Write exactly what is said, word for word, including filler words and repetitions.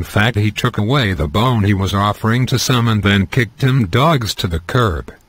In fact, he took away the bone he was offering to some and then kicked him dogs to the curb.